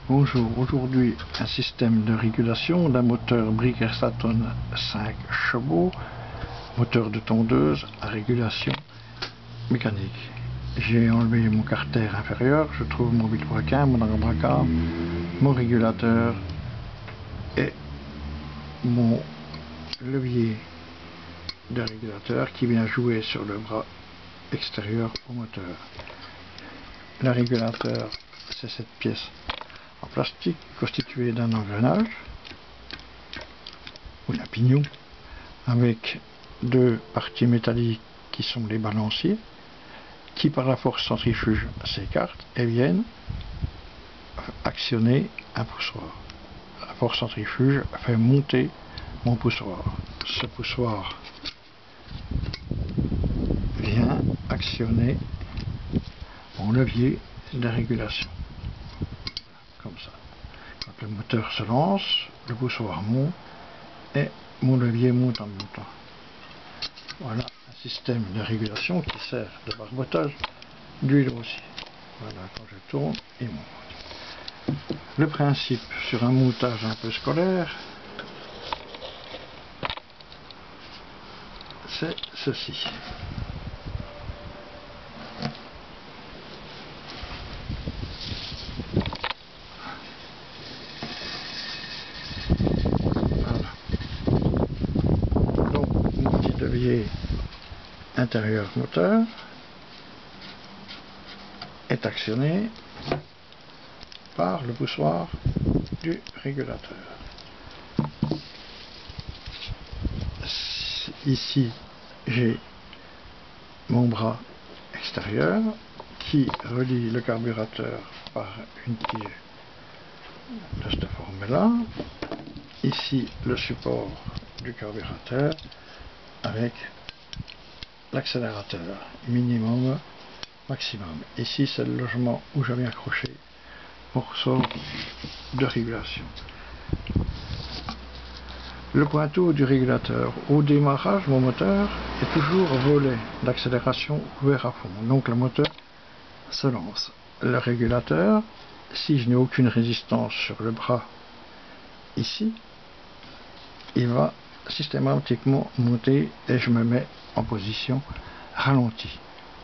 Bonjour, aujourd'hui un système de régulation d'un moteur Briggerstaton 5 chevaux, moteur de tondeuse à régulation mécanique. J'ai enlevé mon carter inférieur, je trouve mon vilebrequin, mon arbre-à-cave, mon régulateur et mon levier de régulateur qui vient jouer sur le bras extérieur au moteur. Le régulateur, c'est cette pièce en plastique constituée d'un engrenage ou d'un pignon avec deux parties métalliques qui sont les balanciers qui par la force centrifuge s'écartent et viennent actionner un poussoir. La force centrifuge fait monter mon poussoir. Ce poussoir vient actionner mon levier de régulation. Comme ça. Quand le moteur se lance, le poussoir monte et mon levier monte en même temps. Voilà un système de régulation qui sert de barbotage d'huile aussi. Voilà, quand je tourne, il monte. Le principe sur un montage un peu scolaire, c'est ceci. Levier intérieur moteur est actionné par le poussoir du régulateur. Ici, j'ai mon bras extérieur qui relie le carburateur par une tige de cette forme-là. Ici, le support du carburateur avec l'accélérateur minimum, maximum. Ici, c'est le logement où j'avais accroché mon ressort de régulation. Le pointeau du régulateur. Au démarrage, mon moteur est toujours volet d'accélération ouvert à fond. Donc le moteur se lance. Le régulateur, si je n'ai aucune résistance sur le bras ici, il va systématiquement monter et je me mets en position ralentie.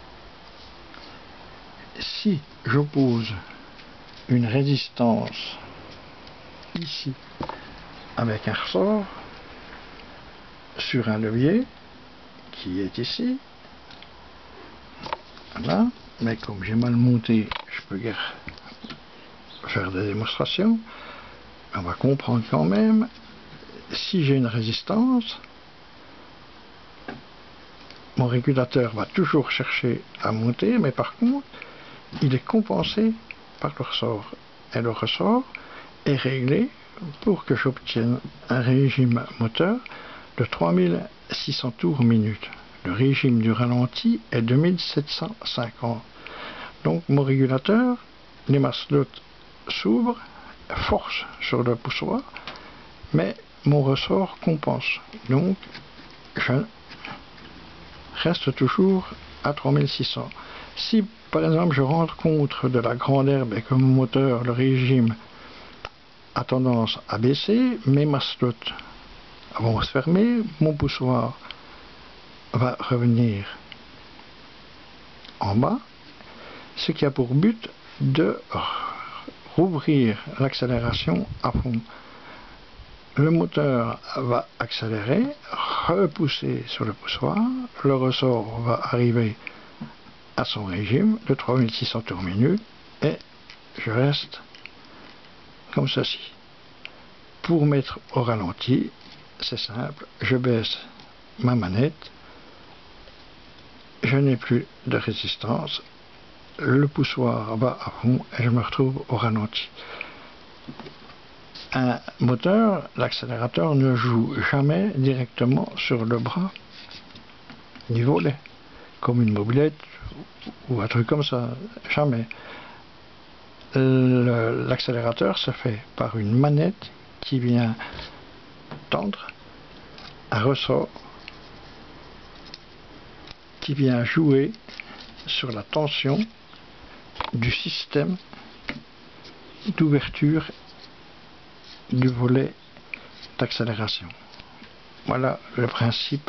Si j'oppose une résistance ici avec un ressort sur un levier qui est ici, voilà, mais comme j'ai mal monté, je peux guère faire des démonstrations, on va comprendre quand même. Si j'ai une résistance, mon régulateur va toujours chercher à monter, mais par contre, il est compensé par le ressort. Et le ressort est réglé pour que j'obtienne un régime moteur de 3600 tours minute. Le régime du ralenti est 2750. Donc mon régulateur, les maslottes s'ouvrent, force sur le poussoir, mais mon ressort compense. Donc je reste toujours à 3600. Si par exemple je rentre contre de la grande herbe et que mon moteur, le régime, a tendance à baisser, mes maslottes vont se fermer, mon poussoir va revenir en bas, ce qui a pour but de rouvrir l'accélération à fond. Le moteur va accélérer, repousser sur le poussoir, le ressort va arriver à son régime de 3600 tours minute et je reste comme ceci. Pour mettre au ralenti, c'est simple, je baisse ma manette, je n'ai plus de résistance, le poussoir va à fond et je me retrouve au ralenti. Un moteur, l'accélérateur ne joue jamais directement sur le bras du volet, comme une mobilette ou un truc comme ça, jamais. L'accélérateur se fait par une manette qui vient tendre un ressort qui vient jouer sur la tension du système d'ouverture du volet d'accélération. Voilà le principe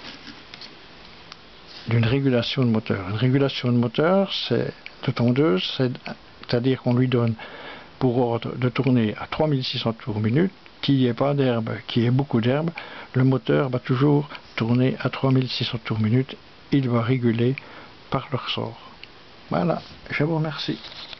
d'une régulation de moteur. Une régulation de moteur, c'est de tondeuse, c'est-à-dire qu'on lui donne pour ordre de tourner à 3600 tours minute, qu'il n'y ait pas d'herbe, qu'il y ait beaucoup d'herbe, le moteur va toujours tourner à 3600 tours minute, il va réguler par le ressort. Voilà, je vous remercie.